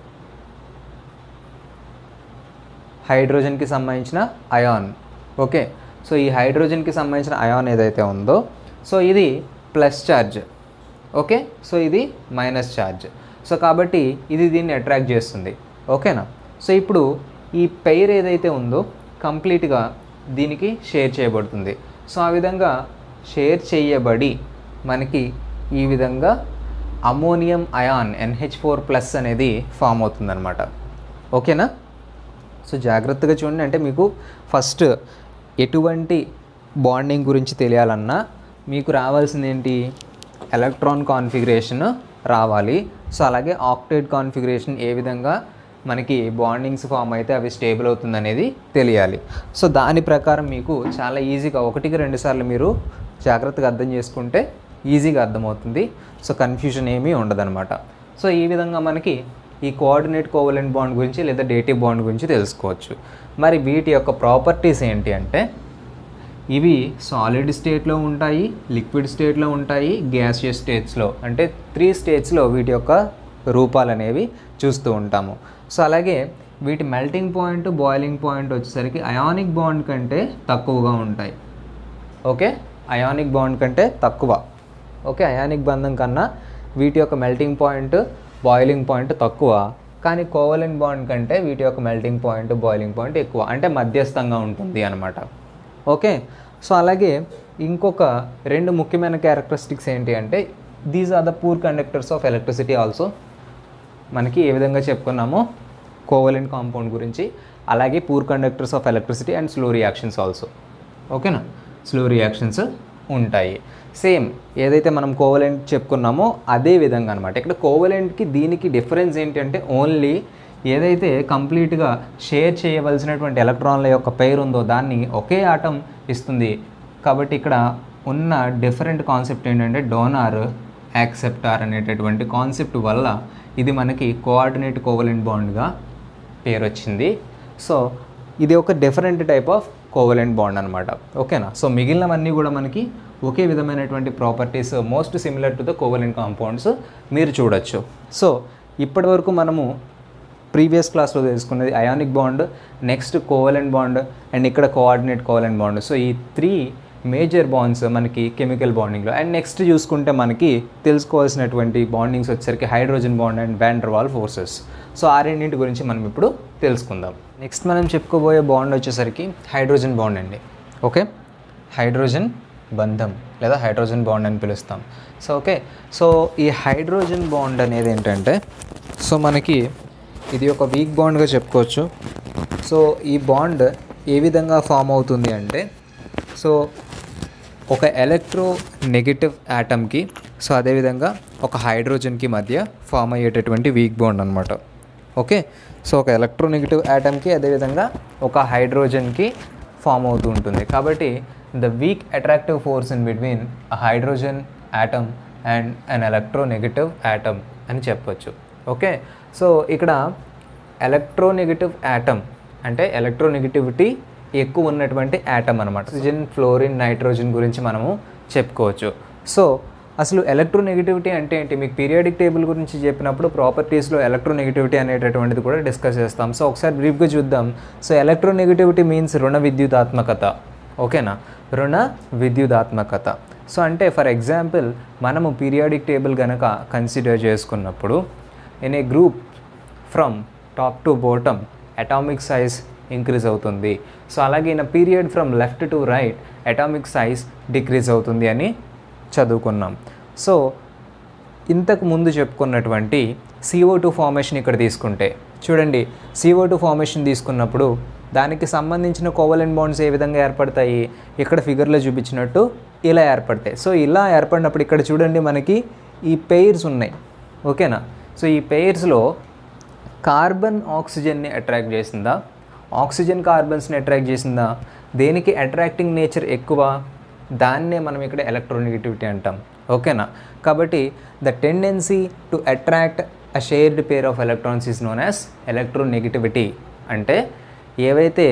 హైడ్రోజన్కి సంబంధించిన అయాన్. ఓకే, సో ఈ హైడ్రోజన్కి సంబంధించిన అయాన్ ఏదైతే ఉందో సో ఇది ప్లస్ ఛార్జ్. ఓకే, సో ఇది మైనస్ ఛార్జ్. సో కాబట్టి ఇది దీన్ని అట్రాక్ట్ చేస్తుంది. ఓకేనా? సో ఇప్పుడు ఈ పెయిర్ ఏదైతే ఉందో కంప్లీట్గా దీనికి షేర్ చేయబడుతుంది. సో ఆ విధంగా షేర్ చేయబడి మనకి ఈ విధంగా ammonium ion NH four plus అనేది ఫామ్ అవుతుందన్నమాట. ఓకేనా? సో జాగ్రత్తగా చూడండి. అంటే మీకు ఫస్ట్ ఎటువంటి బాండింగ్ గురించి తెలియాలన్నా మీకు రావాల్సింది ఏంటి? ఎలక్ట్రాన్ కాన్ఫిగరేషన్ రావాలి. సో అలాగే ఆక్టేట్ కాన్ఫిగరేషన్ ఏ విధంగా మనకి బాండింగ్స్ ఫామ్ అయితే అవి స్టేబుల్ అవుతుంది అనేది తెలియాలి. సో దాని ప్రకారం మీకు చాలా ఈజీగా ఒకటికి రెండు సార్లు మీరు జాగ్రత్తగా అర్థం చేసుకుంటే ఈజీగా అర్థమవుతుంది. సో కన్ఫ్యూజన్ ఏమీ ఉండదన్నమాట. సో ఈ విధంగా మనకి ఈ కోఆర్డినేట్ కోవలెంట్ బాండ్ గురించి లేదా డేటివ్ బాండ్ గురించి తెలుసుకోవచ్చు. మరి వీటి యొక్క ప్రాపర్టీస్ ఏంటి అంటే ఇవి సాలిడ్ స్టేట్లో ఉంటాయి, లిక్విడ్ స్టేట్లో ఉంటాయి, గ్యాసియస్ స్టేట్స్లో, అంటే త్రీ స్టేట్స్లో వీటి యొక్క రూపాలు అనేవి చూస్తూ ఉంటాము. సో అలాగే వీటి మెల్టింగ్ పాయింట్ బాయిలింగ్ పాయింట్ వచ్చేసరికి అయానిక్ బాండ్ కంటే తక్కువగా ఉంటాయి. ఓకే, అయానిక్ బాండ్ కంటే తక్కువ. ఓకే, అయానిక్ బంధం కన్నా వీటి యొక్క మెల్టింగ్ పాయింట్ బాయిలింగ్ పాయింట్ తక్కువ, కానీ కోవలెంట్ బాండ్ కంటే వీటి యొక్క మెల్టింగ్ పాయింట్ బాయిలింగ్ పాయింట్ ఎక్కువ, అంటే మధ్యస్థంగా ఉంటుంది అనమాట. ఓకే, సో అలాగే ఇంకొక రెండు ముఖ్యమైన క్యారెక్టరిస్టిక్స్ ఏంటి అంటే these are the poor conductors of electricity also. మనకి ఏ విధంగా చెప్పుకున్నామో కోవలెంట్ కాంపౌండ్ గురించి, అలాగే poor conductors of electricity and slow reactions also. ఓకేనా, స్లో రియాక్షన్స్ ఉంటాయి. సేమ్ ఏదైతే మనం కోవలెంట్ చెప్పుకున్నామో అదే విధంగా అనమాట. ఇక్కడ కోవలెంట్కి దీనికి డిఫరెన్స్ ఏంటంటే ఓన్లీ ఏదైతే కంప్లీట్గా షేర్ చేయవలసినటువంటి ఎలక్ట్రాన్ల యొక్క పెయిర్ ఉందో దాన్ని ఒకే ఆటం ఇస్తుంది. కాబట్టి ఇక్కడ ఉన్న డిఫరెంట్ కాన్సెప్ట్ ఏంటంటే డోనార్ యాక్సెప్టార్ అనేటటువంటి కాన్సెప్ట్ వల్ల ఇది మనకి కోఆర్డినేట్ కోవలెంట్ బాండ్గా పేరు వచ్చింది. సో ఇది ఒక different type of covalent bond అనమాట. ఓకేనా, సో మిగిలినవన్నీ కూడా మనకి ఒకే విధమైనటువంటి properties, most similar to the covalent compounds మీరు చూడొచ్చు. సో ఇప్పటి వరకు మనము ప్రీవియస్ క్లాస్లో తెలుసుకున్నది ionic bond, next covalent bond and ఇక్కడ కోఆర్డినేట్ కోవలెంట్ బాండ్. సో ఈ త్రీ మేజర్ బాండ్స్ మనకి కెమికల్ బాండింగ్లో. అండ్ నెక్స్ట్ చూసుకుంటే మనకి తెలుసుకోవాల్సినటువంటి బాండింగ్స్ వచ్చేసరికి hydrogen bond and van der Waals forces. So ఆ రెండింటి గురించి మనం ఇప్పుడు తెలుసుకుందాం. నెక్స్ట్ మనం చెప్పుకోబోయే బాండ్ వచ్చేసరికి హైడ్రోజన్ బాండ్ అండి. ఓకే, హైడ్రోజన్ బంధం లేదా హైడ్రోజన్ బాండ్ అని పిలుస్తాం. సో ఓకే, సో ఈ హైడ్రోజన్ బాండ్ అనేది ఏంటంటే సో మనకి ఇది ఒక వీక్ బాండ్గా చెప్పుకోవచ్చు. సో ఈ బాండ్ ఏ విధంగా ఫామ్ అవుతుంది అంటే సో ఒక ఎలక్ట్రో నెగటివ్ యాటమ్కి సో అదేవిధంగా ఒక హైడ్రోజన్కి మధ్య ఫామ్ అయ్యేటటువంటి వీక్ బాండ్ అనమాట. ఓకే, సో ఒక ఎలక్ట్రో నెగటివ్ యాటమ్కి అదేవిధంగా ఒక హైడ్రోజన్కి ఫామ్ అవుతూ ఉంటుంది. కాబట్టి the weak attractive force in between a hydrogen atom and an electronegative atom అని చెప్పొచ్చు. ఓకే, సో ఇక్కడ ఎలక్ట్రో నెగటివ్ యాటమ్ అంటే ఎలక్ట్రో నెగటివిటీ ఎక్కువ ఉన్నటువంటి యాటమ్ అనమాట. ఆక్సిజన్, ఫ్లోరిన్, నైట్రోజన్ గురించి మనము చెప్పుకోవచ్చు. సో అసలు ఎలక్ట్రోనెగటివిటీ అంటే ఏంటి? మీకు పీరియాడిక్ టేబుల్ గురించి చెప్పినప్పుడు ప్రాపర్టీస్లో ఎలక్ట్రోనెగటివిటీ అనేటటువంటిది కూడా డిస్కస్ చేస్తాం. సో ఒకసారి బ్రీఫ్గా చూద్దాం. సో ఎలక్ట్రోనెగటివిటీ మీన్స్ రుణ విద్యుదాత్మకత. ఓకేనా, రుణ విద్యుదాత్మకత. సో అంటే ఫర్ ఎగ్జాంపుల్ మనము పీరియాడిక్ టేబుల్ కనుక కన్సిడర్ చేసుకున్నప్పుడు in a group from top to bottom atomic size increase అవుతుంది. సో అలాగే in period from left to right atomic size decrease అవుతుంది అని చదువుకున్నాం. సో ఇంతకు ముందు చెప్పుకున్నటువంటి సిఓ టూ ఫార్మేషన్ ఇక్కడ తీసుకుంటే చూడండి, సిఓ టూ ఫార్మేషన్ తీసుకున్నప్పుడు దానికి సంబంధించిన కోవలెంట్ బాండ్స్ ఏ విధంగా ఏర్పడతాయి, ఇక్కడ ఫిగర్లో చూపించినట్టు ఇలా ఏర్పడతాయి. సో ఇలా ఏర్పడినప్పుడు ఇక్కడ చూడండి మనకి ఈ పెయిర్స్ ఉన్నాయి. ఓకేనా, సో ఈ పెయిర్స్లో కార్బన్ ఆక్సిజన్ని అట్రాక్ట్ చేసిందా, ఆక్సిజన్ కార్బన్స్ని అట్రాక్ట్ చేసిందా, దేనికి అట్రాక్టింగ్ నేచర్ ఎక్కువ, దాన్నే మనం ఇక్కడ ఎలక్ట్రోనెగటివిటీ అంటాం. ఓకేనా, కాబట్టి the tendency to attract a shared pair of electrons is known as electronegativity. అంటే ఏవైతే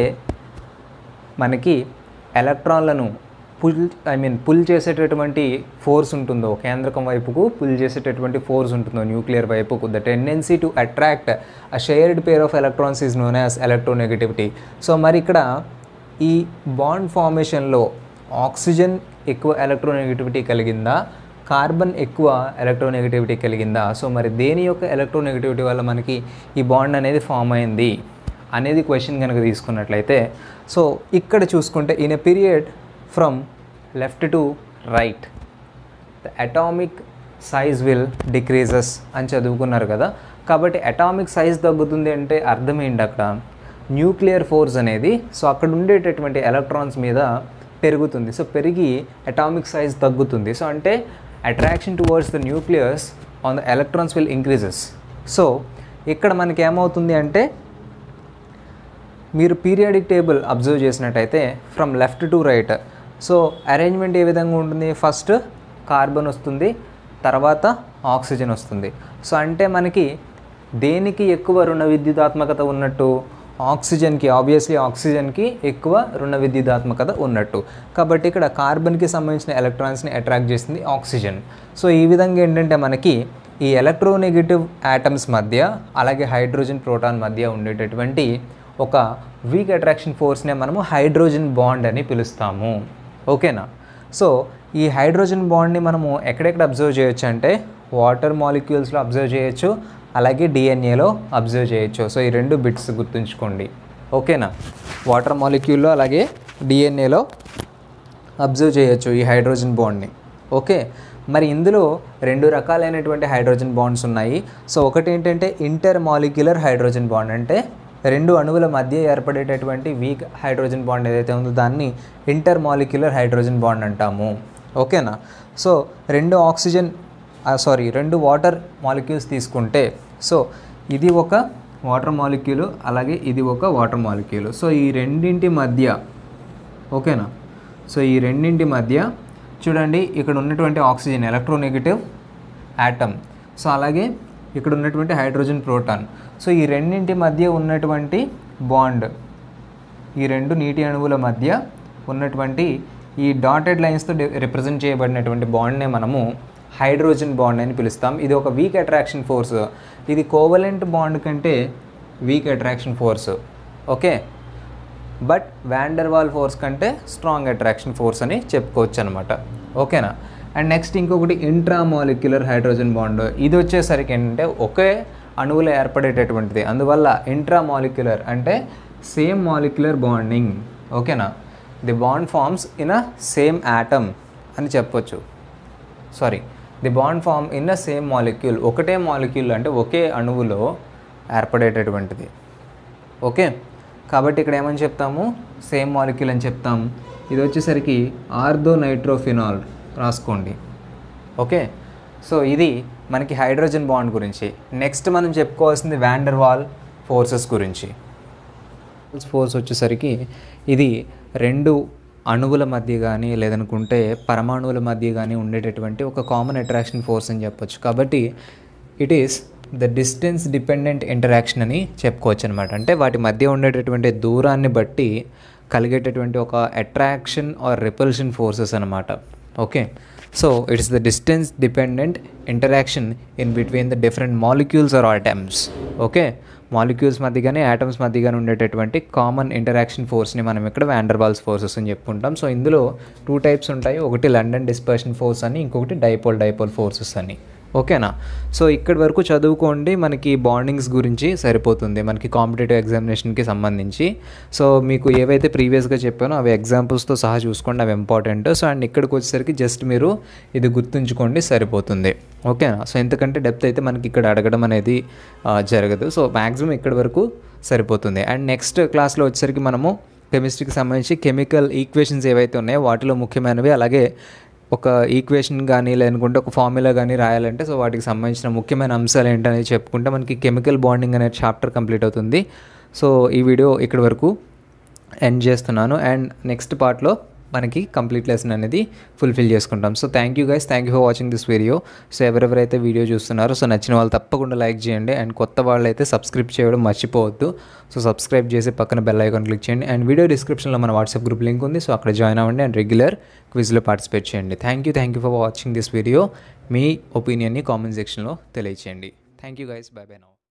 మనకి ఎలక్ట్రాన్లను పుల్ ఐ మీన్ పుల్ చేసేటటువంటి ఫోర్స్ ఉంటుందో, కేంద్రకం వైపుకు పుల్ చేసేటటువంటి ఫోర్స్ ఉంటుందో న్యూక్లియర్ వైపుకు, the tendency to attract a shared pair of electrons is known as electronegativity. So మరి ఇక్కడ ఈ బాండ్ ఫార్మేషన్లో ఆక్సిజన్ ఎక్కువ ఎలక్ట్రోనెగటివిటీ కలిగిందా, కార్బన్ ఎక్కువ ఎలక్ట్రోనెగటివిటీ కలిగిందా, సో మరి దేని యొక్క ఎలక్ట్రోనెగటివిటీ వల్ల మనకి ఈ బాండ్ అనేది ఫామ్ అయింది అనేది క్వశ్చన్ కనుక తీసుకున్నట్లయితే, సో ఇక్కడ చూసుకుంటే in a period from left to right the atomic size will decreases అని చదువుకున్నారు కదా. కాబట్టి అటామిక్ సైజ్ తగ్గుతుంది అంటే అర్థం ఏంటి, అక్కడ న్యూక్లియర్ ఫోర్స్ అనేది సో అక్కడ ఉండేటటువంటి ఎలక్ట్రాన్స్ మీద పెరుగుతుంది. సో పెరిగి అటామిక్ సైజ్ తగ్గుతుంది. సో అంటే attraction towards the nucleus on the electrons will increases. So ఇక్కడ మనకి ఏమవుతుంది అంటే మీరు పీరియాడిక్ టేబుల్ అబ్జర్వ్ చేసినట్టయితే from left to right so arrangement ఏ విధంగా ఉంటుంది, ఫస్ట్ కార్బన్ వస్తుంది, తర్వాత ఆక్సిజన్ వస్తుంది. సో అంటే మనకి దేనికి ఎక్కువ రుణ విద్యుదాత్మకత ఉన్నట్టు, ఆక్సిజన్కి, ఆబ్వియస్లీ ఆక్సిజన్కి ఎక్కువ రుణ విద్యుదాత్మకత ఉన్నట్టు. కాబట్టి ఇక్కడ కార్బన్కి సంబంధించిన ఎలక్ట్రాన్స్ని అట్రాక్ట్ చేసింది ఆక్సిజన్. సో ఈ విధంగా ఏంటంటే మనకి ఈ ఎలక్ట్రోనెగటివ్ యాటమ్స్ మధ్య అలాగే హైడ్రోజన్ ప్రోటాన్ మధ్య ఉండేటటువంటి ఒక వీక్ అట్రాక్షన్ ఫోర్స్నే మనము హైడ్రోజన్ బాండ్ అని పిలుస్తాము. ఓకేనా? సో ఈ హైడ్రోజన్ బాండ్ని మనము ఎక్కడెక్కడ అబ్జర్వ్ చేయొచ్చు అంటే వాటర్ మాలిక్యూల్స్లో అబ్జర్వ్ చేయొచ్చు, అలాగే డిఎన్ఏలో అబ్జర్వ్ చేయొచ్చు. సో ఈ రెండు బిట్స్ గుర్తుంచుకోండి. ఓకేనా? వాటర్ మాలిక్యూల్లో అలాగే డిఎన్ఏలో అబ్జర్వ్ చేయొచ్చు ఈ హైడ్రోజన్ బాండ్ని. ఓకే, మరి ఇందులో రెండు రకాలైనటువంటి హైడ్రోజన్ బాండ్స్ ఉన్నాయి. సో ఒకటి ఏంటంటే ఇంటర్ మాలిక్యులర్ హైడ్రోజన్ బాండ్, అంటే రెండు అణువుల మధ్య ఏర్పడేటటువంటి వీక్ హైడ్రోజన్ బాండ్ ఏదైతే ఉందో దాన్ని ఇంటర్ మాలిక్యులర్ హైడ్రోజన్ బాండ్ అంటాము. ఓకేనా? సో రెండు ఆక్సిజన్ సారీ రెండు వాటర్ మాలిక్యూల్స్ తీసుకుంటే, సో ఇది ఒక వాటర్ మాలిక్యూల్ అలాగే ఇది ఒక వాటర్ మాలిక్యూల్. సో ఈ రెండింటి మధ్య, ఓకేనా, సో ఈ రెండింటి మధ్య చూడండి ఇక్కడ ఉన్నటువంటి ఆక్సిజన్ ఎలక్ట్రోనెగటివ్ యాటమ్, సో అలాగే ఇక్కడ ఉన్నటువంటి హైడ్రోజన్ ప్రోటాన్. సో ఈ రెండింటి మధ్య ఉన్నటువంటి బాండ్, ఈ రెండు నీటి అణువుల మధ్య ఉన్నటువంటి ఈ డాటెడ్ లైన్స్తో రిప్రజెంట్ చేయబడినటువంటి బాండ్నే మనము హైడ్రోజన్ బాండ్ అని పిలుస్తాం. ఇది ఒక వీక్ అట్రాక్షన్ ఫోర్స్. ఇది కోవలెంట్ బాండ్ కంటే weak attraction force. Okay, but van der Waals force కంటే స్ట్రాంగ్ అట్రాక్షన్ ఫోర్స్ అని చెప్పుకోవచ్చు అనమాట. ఓకేనా? అండ్ నెక్స్ట్ ఇంకొకటి ఇంట్రామాలిక్యులర్ హైడ్రోజన్ బాండ్. ఇది వచ్చేసరికి ఏంటంటే ఒకే అణువులో ఏర్పడేటటువంటిది, అందువల్ల ఇంట్రామాలిక్యులర్ అంటే సేమ్ మాలిక్యులర్ బాండింగ్. ఓకేనా? The bond forms in a same atom అని చెప్పొచ్చు. Sorry, the bond form in a same molecule. ఒకటే మాలిక్యూల్ అంటే ఒకే అణువులో ఏర్పడేటటువంటిది. ఓకే, కాబట్టి ఇక్కడ ఏమని చెప్తాము, సేమ్ మాలిక్యూల్ అని చెప్తాం. ఇది వచ్చేసరికి ఆర్థో నైట్రోఫినాల్ రాసుకోండి. ఓకే, సో ఇది మనకి హైడ్రోజన్ బాండ్ గురించి. నెక్స్ట్ మనం చెప్పుకోవాల్సింది వాన్ డెర్ వాల్ ఫోర్సెస్ గురించి. ఫోర్స్ వచ్చేసరికి ఇది రెండు అణువుల మధ్య కానీ లేదనుకుంటే పరమాణువుల మధ్య కానీ ఉండేటటువంటి ఒక కామన్ అట్రాక్షన్ ఫోర్స్ అని చెప్పొచ్చు. కాబట్టి it is the distance dependent interaction అని చెప్పుకోవచ్చు అనమాట. అంటే వాటి మధ్య ఉండేటటువంటి దూరాన్ని బట్టి కలిగేటటువంటి ఒక అట్రాక్షన్ ఆర్ రిపల్షన్ ఫోర్సెస్ అనమాట. Okay, so it's the distance dependent interaction in between the different molecules or atoms. Okay, molecules మధ్య కానీ యాటమ్స్ మధ్య కానీ ఉండేటటువంటి కామన్ ఇంటరాక్షన్ ఫోర్స్ని మనం ఇక్కడ వాన్ డెర్ వాల్స్ ఫోర్సెస్ అని చెప్పుకుంటాం. సో ఇందులో టూ టైప్స్ ఉంటాయి, ఒకటి లండన్ డిస్పర్షన్ ఫోర్స్ అని, ఇంకొకటి డైపోల్ డైపోల్ ఫోర్సెస్ అని. ఓకేనా? సో ఇక్కడి వరకు చదువుకోండి, మనకి బాండింగ్స్ గురించి సరిపోతుంది మనకి కాంపిటేటివ్ ఎగ్జామినేషన్కి సంబంధించి. సో మీకు ఏవైతే ప్రీవియస్గా చెప్పానో అవి ఎగ్జాంపుల్స్తో సహా చూసుకోండి, అవి ఇంపార్టెంట్. సో అండ్ ఇక్కడికి వచ్చేసరికి జస్ట్ మీరు ఇది గుర్తుంచుకోండి సరిపోతుంది. ఓకేనా? సో ఎందుకంటే డెప్త్ అయితే మనకి ఇక్కడ అడగడం అనేది జరగదు. సో మ్యాక్సిమం ఇక్కడి వరకు సరిపోతుంది. అండ్ నెక్స్ట్ క్లాస్లో వచ్చేసరికి మనము కెమిస్ట్రీకి సంబంధించి కెమికల్ ఈక్వేషన్స్ ఏవైతే ఉన్నాయో వాటిలో ముఖ్యమైనవి, అలాగే ఒక ఈక్వేషన్ కానీ లేదనుకుంటే ఒక ఫార్ములా కానీ రాయాలంటే సో వాటికి సంబంధించిన ముఖ్యమైన అంశాలు ఏంటనేది చెప్పుకుంటే మనకి కెమికల్ బాండింగ్ అనే చాప్టర్ కంప్లీట్ అవుతుంది. సో ఈ వీడియో ఇక్కడి వరకు ఎండ్ చేస్తున్నాను. అండ్ నెక్స్ట్ పార్ట్లో మనకి కంప్లీట్ లెసన్ అనేది ఫుల్ఫిల్ చేసుకుంటాం. So thank you guys, thank you for watching this video. So ఎవరెవరైతే వీడియో చూస్తున్నారో సో నచ్చిన వాళ్ళు తప్పకుండా లైక్ చేయండి. అండ్ కొత్త వాళ్ళు అయితే సబ్స్క్రైబ్ చేయడం మర్చిపోవద్దు. సో సబ్స్క్రైబ్ చేసి పక్కన బెల్ ఐకాన్ క్లిక్ చేయండి. అండ్ వీడియో డిస్క్రిప్షన్లో మన వాట్సాప్ గ్రూప్ లింక్ ఉంది, సో అక్కడ జాయిన్ అవ్వండి అండ్ రెగ్యులర్ క్విజ్లో పార్టిసిపేట్ చేయండి. Thank you thank you for watching this video. మీ ఒపీనియన్ని కామెంట్ సెక్షన్లో తెలియచేయండి. Thank you guys, bye bye now.